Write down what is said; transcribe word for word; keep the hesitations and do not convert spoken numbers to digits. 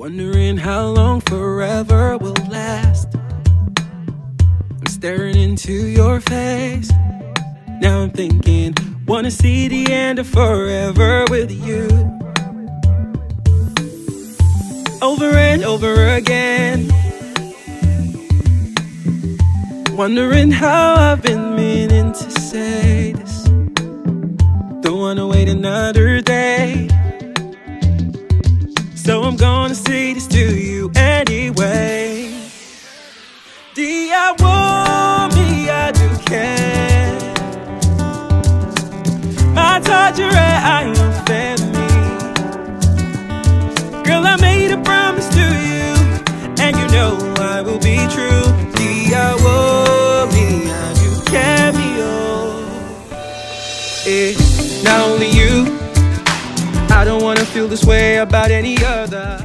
Wondering how long forever will last. I'm staring into your face. Now I'm thinking, wanna see the end of forever with you. Over and over again, wondering how I've been meaning to say this. Don't wanna wait another day, so I'm gonna say this to you anyway. Di uomini du care, ma tagere I am family. Girl, I made a promise to you, and you know I will be true. Di uomini du care, eh, not only you. I don't wanna feel this way about any other.